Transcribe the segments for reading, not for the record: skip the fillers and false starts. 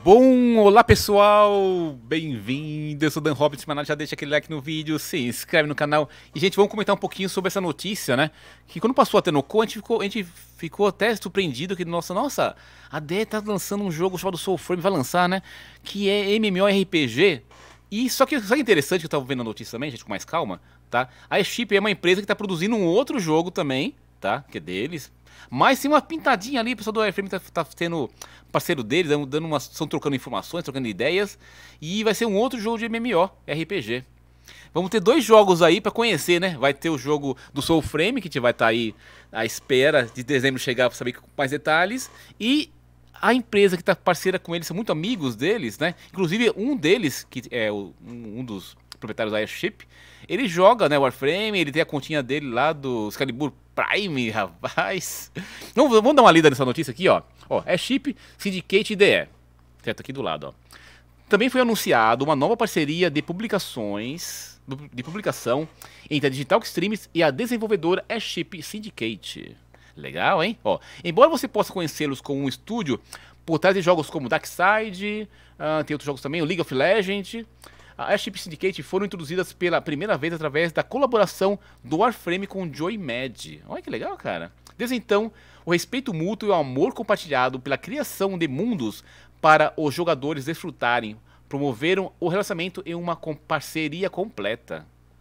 Bom, olá pessoal, bem-vindo, eu sou o Dan Hobbit, já deixa aquele like no vídeo, se inscreve no canal. E gente, vamos comentar um pouquinho sobre essa notícia, né? Que quando passou a Tenocon, a gente ficou até surpreendido que, nossa, a DE tá lançando um jogo chamado Soulframe, vai lançar, né? Que é MMORPG. E só que interessante que eu tava vendo a notícia também, gente, com mais calma, tá? A Airship é uma empresa que tá produzindo um outro jogo também, tá? Que é deles. Mas tem uma pintadinha ali, o pessoal do Airframe tá sendo parceiro deles, estão trocando informações, trocando ideias. E vai ser um outro jogo de MMORPG. Vamos ter dois jogos aí pra conhecer, né? Vai ter o jogo do Soulframe, que a gente vai estar aí à espera de dezembro chegar pra saber com mais detalhes. E a empresa que tá parceira com eles, são muito amigos deles, né? Inclusive um deles, que é um dos proprietários da Airship, ele joga, né, Warframe, ele tem a continha dele lá do Excalibur Prime, rapaz. Vamos dar uma lida nessa notícia aqui, ó. Airship, Syndicate e DE. Certo, aqui do lado, ó. Também foi anunciado uma nova parceria de publicação entre a Digital Extremes e a desenvolvedora Airship Syndicate. Legal, hein? Embora você possa conhecê-los como um estúdio por trás de jogos como Darkside, tem outros jogos também, o League of Legends, a Airship Syndicate foram introduzidas pela primeira vez através da colaboração do Warframe com Joy Mad. Olha que legal, cara. Desde então, o respeito mútuo e o amor compartilhado pela criação de mundos para os jogadores desfrutarem promoveram o relacionamento em uma parceria completa.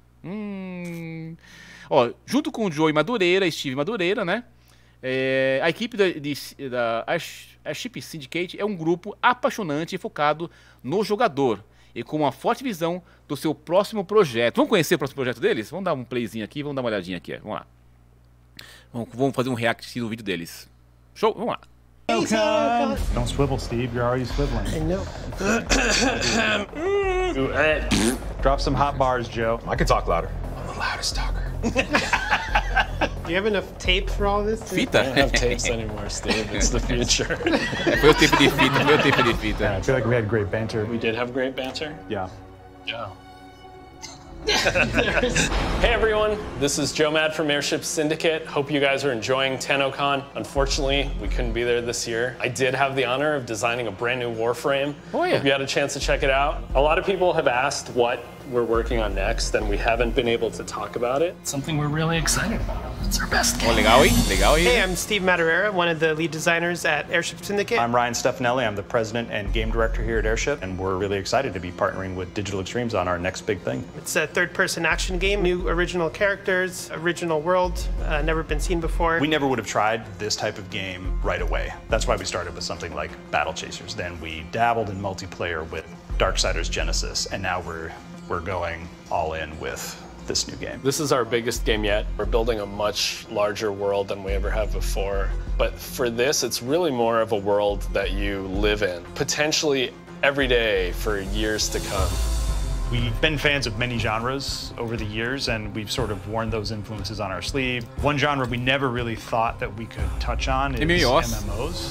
Junto com o Joey Madureira, Steve Madureira, né? A equipe da Airship Syndicate é um grupo apaixonante e focado no jogador e com uma forte visão do seu próximo projeto. Vamos conhecer o próximo projeto deles? Vamos dar um playzinho aqui, vamos dar uma olhadinha aqui. Vamos lá. Vamos fazer um react do vídeo deles. Show, vamos lá. Don't swivel, Steve. You're already swiveling. I know. Drop some hot bars, Joe. I can talk louder. I'm the loudest talker. Do you have enough tape for all this? Fita? I don't have tapes anymore, Steve. It's the future. Foi o tempo de fita, Yeah, I feel like we had great banter. We did have great banter. Yeah. Yeah. Hey everyone, this is Joe Mad from Airship Syndicate. Hope you guys are enjoying Tenocon. Unfortunately, we couldn't be there this year. I did have the honor of designing a brand new Warframe. Oh yeah. Hope you had a chance to check it out. A lot of people have asked what we're working on next, and we haven't been able to talk about it. It's something we're really excited about. It's our best game. Legal, hein? Legal, hein? Hey, I'm Steve Madureira, one of the lead designers at Airship Syndicate. I'm Ryan Stefanelli. I'm the president and game director here at Airship, and we're really excited to be partnering with Digital Extremes on our next big thing. It's a third-person action game, new original characters, original world, never been seen before. We never would have tried this type of game right away. That's why we started with something like Battle Chasers. Then we dabbled in multiplayer with Darksiders Genesis, and now we're going all in with this new game. This is our biggest game yet. We're building a much larger world than we ever have before. But for this, it's really more of a world that you live in, potentially every day for years to come. We've been fans of many genres over the years, and we've sort of worn those influences on our sleeve. One genre we never really thought that we could touch on is MMOs.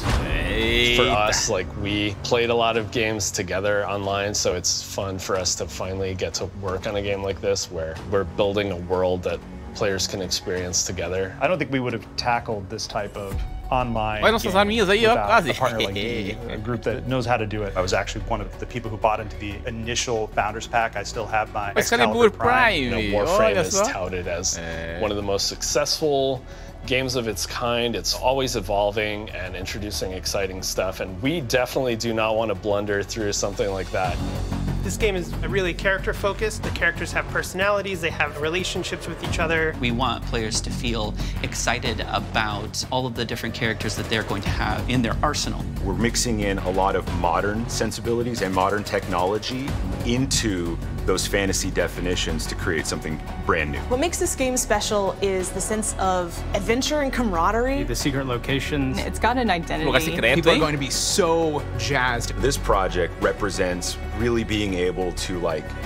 For us, we played a lot of games together online, so it's fun for us to finally get to work on a game like this where we're building a world that players can experience together. I don't think we would have tackled this type of online Olha nossas arminhas aí, ó, without quase. a partner like me, a group that knows how to do it. I was actually one of the people who bought into the initial Founders Pack. I still have my Excalibur Prime. You know, Warframe is touted as one of the most successful games of its kind. It's always evolving and introducing exciting stuff, and we definitely do not want to blunder through something like that. This game is really character-focused. The characters have personalities, they have relationships with each other. We want players to feel excited about all of the different characters that they're going to have in their arsenal. We're mixing in a lot of modern sensibilities and modern technology into those fantasy definitions to create something brand new. What makes this game special is the sense of adventure and camaraderie. The secret locations. It's got an identity. Lugar secreto, People are hein? going to be so jazzed. This project represents really being able to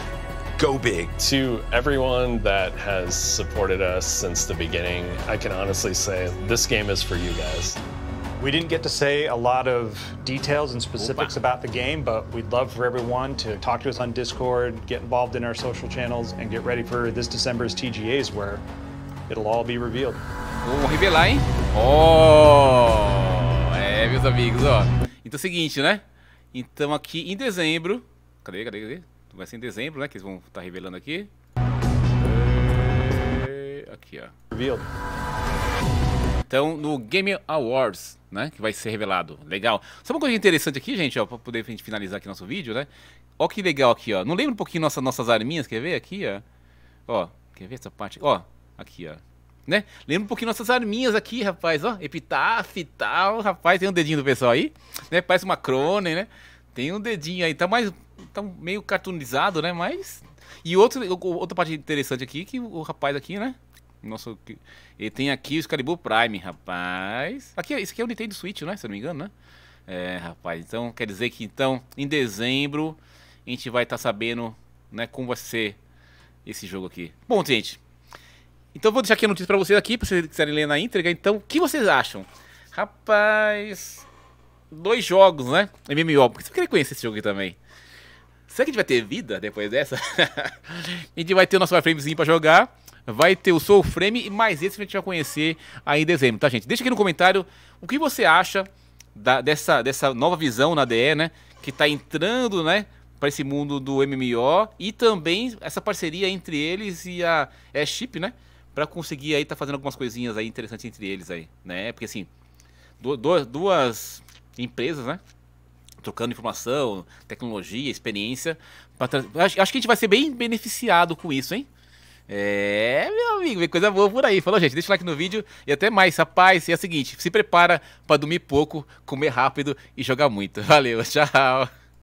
go big. To everyone that has supported us since the beginning, I can honestly say this game is for you guys. We didn't get to say a lot of details and specifics about the game, but we'd love for everyone to talk to us on Discord, get involved in our social channels, and get ready for this December's TGAs where it'll all be revealed. Vamos revelar, hein? Meus amigos, ó. Então é o seguinte, né? Então aqui em dezembro... Cadê? Vai ser em dezembro, né? Que eles vão estar revelando aqui. Aqui, ó. Revealed. Então, no Game Awards, né? Que vai ser revelado. Legal. Sabe uma coisa interessante aqui, gente, ó, pra poder a gente finalizar aqui nosso vídeo, né? Ó que legal aqui, ó. Não lembra um pouquinho nossas arminhas, quer ver? Aqui, ó. Ó, quer ver essa parte? Ó, aqui, ó. Né? Lembra um pouquinho nossas arminhas aqui, rapaz, ó. Epitaph e tal, rapaz. Tem um dedinho do pessoal aí, né? Parece uma Crone, né? Tem um dedinho aí. Tá meio cartoonizado, né? Mas... E outra parte interessante aqui, que o rapaz aqui, né? Nossa, ele tem aqui o Excalibur Prime, rapaz. Isso aqui é o Nintendo Switch, né? Se eu não me engano, né? É, rapaz. Então, quer dizer que, então, em dezembro, a gente vai estar sabendo, né, como vai ser esse jogo aqui. Bom, gente, então vou deixar aqui a notícia pra vocês aqui, pra vocês quiserem ler na íntegra. Então, o que vocês acham? Rapaz... 2 jogos, né? MMO. Porque você queria conhecer esse jogo aqui também. Será que a gente vai ter vida depois dessa? A gente vai ter o nosso Warframezinho pra jogar. Vai ter o Soul Frame e mais esse que a gente vai conhecer aí em dezembro, tá, gente? Deixa aqui no comentário o que você acha dessa nova visão na DE, né? Que tá entrando, né? Para esse mundo do MMO. E também essa parceria entre eles e a Airship, né? Pra conseguir aí tá fazendo algumas coisinhas aí interessantes entre eles aí, né? Porque assim, duas empresas, né? Trocando informação, tecnologia, experiência. Acho que a gente vai ser bem beneficiado com isso, hein? É, meu amigo, vem coisa boa por aí. Falou, gente, deixa o like no vídeo e até mais, rapaz. E é o seguinte, se prepara pra dormir pouco, comer rápido e jogar muito. Valeu, tchau.